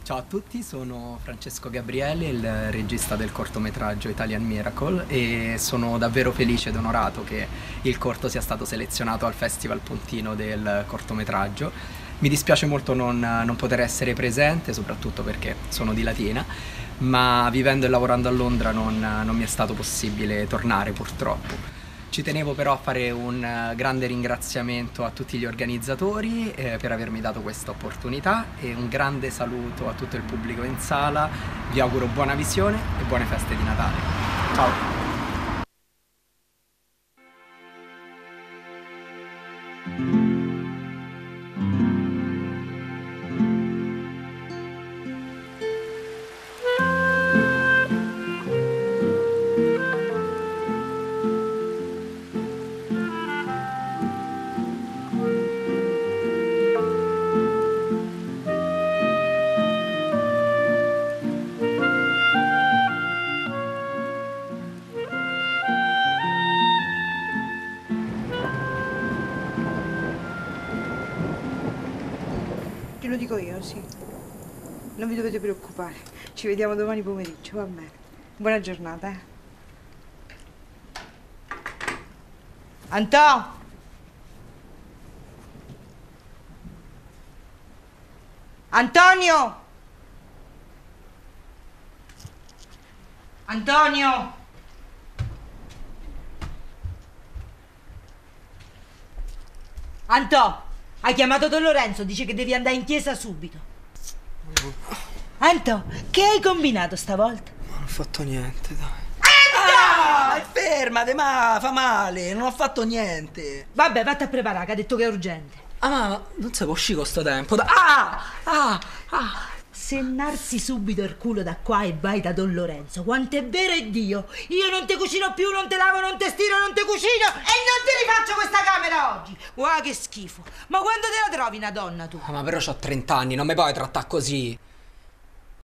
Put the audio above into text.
Ciao a tutti, sono Francesco Gabriele, il regista del cortometraggio Italian Miracle e sono davvero felice ed onorato che il corto sia stato selezionato al Festival Pontino del cortometraggio. Mi dispiace molto non poter essere presente, soprattutto perché sono di Latina, ma vivendo e lavorando a Londra non mi è stato possibile tornare purtroppo. Ci tenevo però a fare un grande ringraziamento a tutti gli organizzatori per avermi dato questa opportunità e un grande saluto a tutto il pubblico in sala. Vi auguro buona visione e buone feste di Natale. Ciao! Te lo dico io, sì. Non vi dovete preoccupare. Ci vediamo domani pomeriggio, va bene. Buona giornata, eh. Antò! Antonio! Antonio! Antò! Hai chiamato Don Lorenzo, dice che devi andare in chiesa subito. Anto, che hai combinato stavolta? Non ho fatto niente, dai. Fermate, ma fa male, non ho fatto niente. Vabbè, vatti a preparare, che ha detto che è urgente. Ah, ma non si può uscire con sto tempo. Sennarsi subito il culo da qua e vai da Don Lorenzo. Quanto è vero è Dio. Io non te cucino più, non te lavo, non te stiro, non te cucino e non ti rifaccio questa camera oggi. Guarda che schifo. Ma quando te la trovi una donna tu? Ma però c'ho 30 anni, non mi puoi trattare così.